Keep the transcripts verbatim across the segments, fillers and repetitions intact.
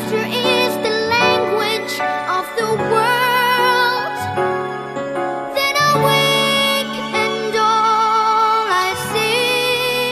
Laughter is the language of the world. Then I wake and all I see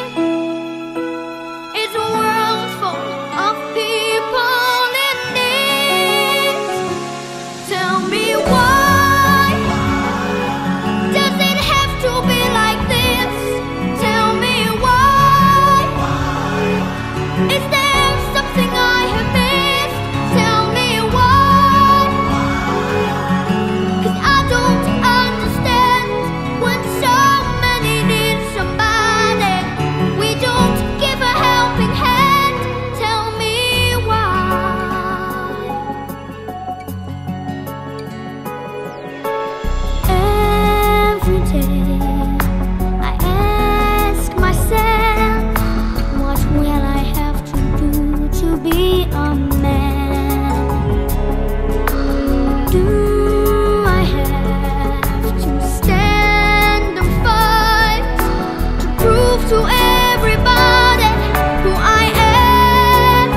is a world full of people in need. Tell me why does it have to be like this? Tell me why. Is there something I have missed? Tell me why. 'Cause I don't understand when so many need somebody. We don't give a helping hand. Tell me why. Every day I ask myself, what will I have to do to be a man? Do I have to stand and fight to prove to everybody who I am?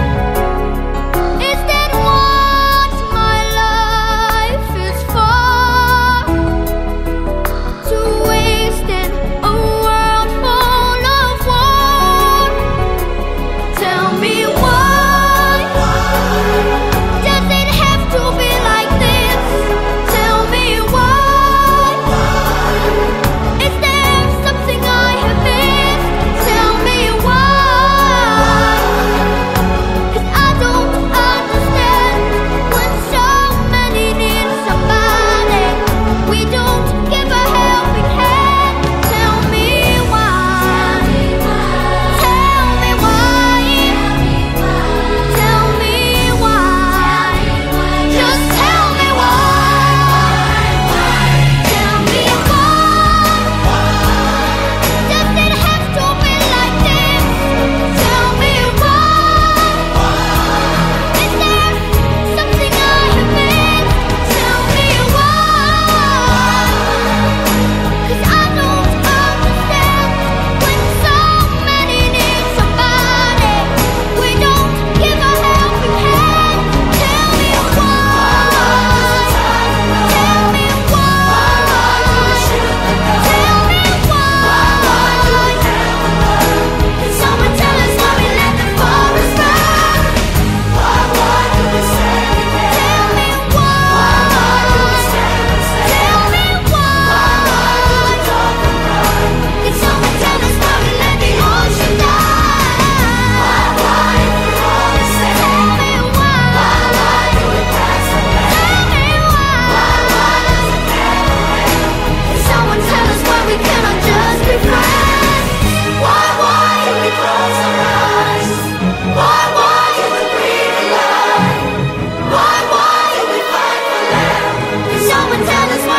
Is that what my life is for? To waste in a world full of war? Tell me why does it have to be like this? Tell me why. Is there something I have missed? Tell me why. 'Cause I don't understand when so many need somebody. We don't give a helping hand. Tell me why. Tell me why. Tell me why. Just tell me why. Tell me why. Does it have to be like this? Tell me why. Is there something I have missed? Tell me why. 'Cause I don't understand when so many need somebody. We don't give a helping hand. Tell me why. Tell me why. Tell me why. Someone tell us why we let the forest burn. Why, why do we say it? Tell me why. Tell me why. Can someone tell us why we let the ocean die? Why, why if we're all the same? Tell me why. Why, why do we pass the blame? Tell me why. Why, why does it never end? Can someone tell us why we cannot just be friends? Why, why do we close our eyes? Why, why do we breathe alive? Why, why do we fight for land? Can someone tell us